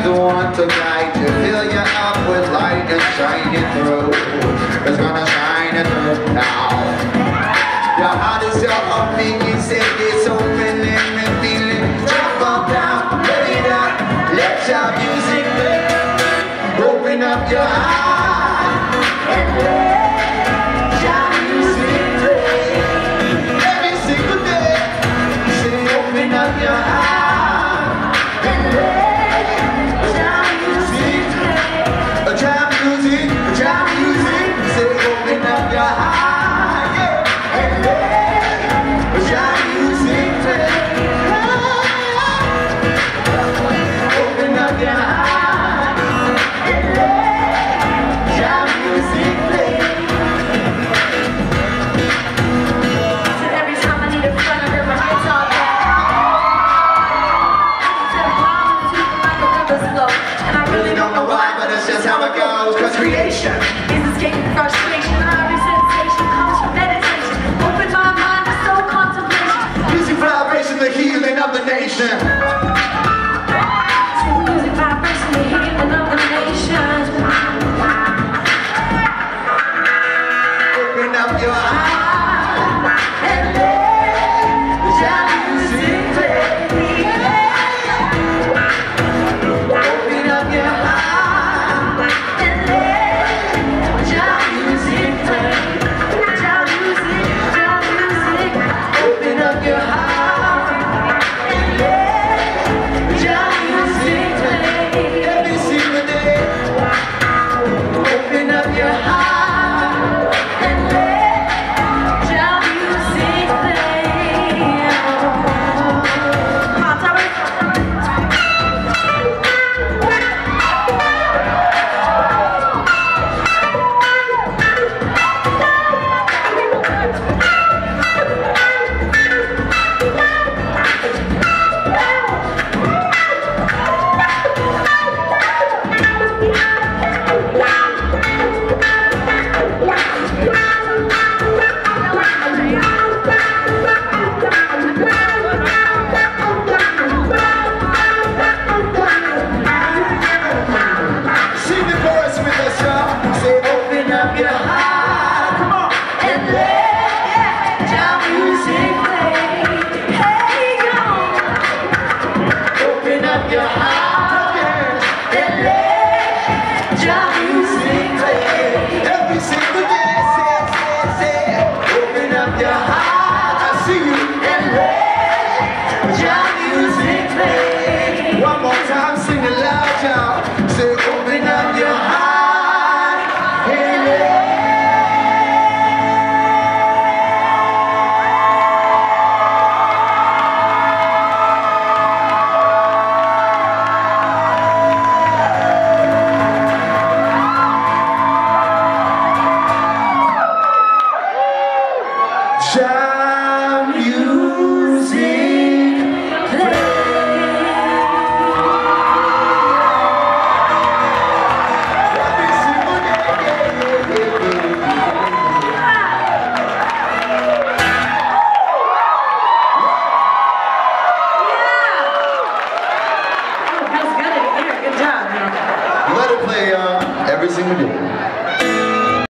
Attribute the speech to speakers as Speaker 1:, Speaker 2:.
Speaker 1: the one to guide you, fill you up with light and shine it through. It's gonna shine it through now. Your heart is your making, say it's open and feeling. Jump up down, let it out, let your music play. Open up your heart and let your music play. Every single day, say open up your heart and let your music play. Your music, say open up your heart, yeah, and let your music play. Open up your heart and let your music play.
Speaker 2: So every time I need a friend, I hear my guitar back. To the bottom, to like a river flow. And I really
Speaker 1: Don't know why, but it's just how it goes. Cause creation
Speaker 2: is escaping frustration. Every sensation comes from meditation. Open my mind to soul contemplation.
Speaker 1: music vibration, the healing of the nation.
Speaker 2: To music vibration, the healing of the nation.
Speaker 1: Open up your heart and let your music play. Open up your heart
Speaker 2: And let your music play. Your music.
Speaker 1: Open up your heart and let your music play. Every single day. Open up your heart
Speaker 2: And let your music play. Come on, tell me.
Speaker 1: Sing the chorus with us, y'all. Say, open up your heart. Come on.
Speaker 2: And let your music play. Hey, go.
Speaker 1: Open up your heart.
Speaker 2: And let your